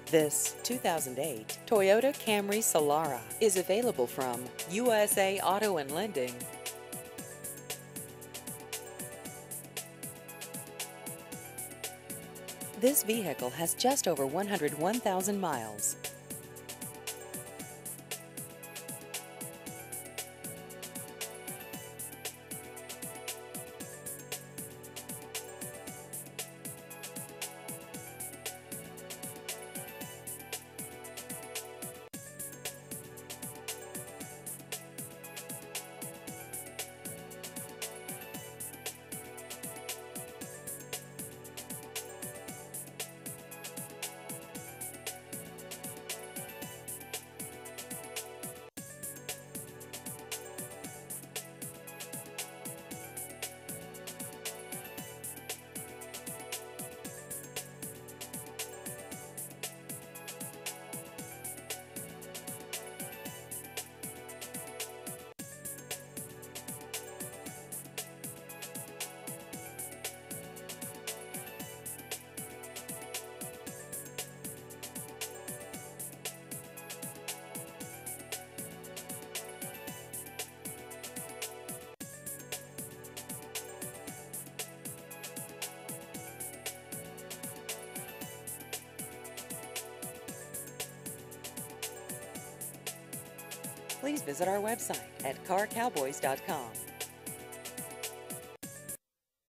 This 2008 Toyota Camry Solara is available from USA Auto and Lending. This vehicle has just over 101,000 miles. Please visit our website at carcowboys.com.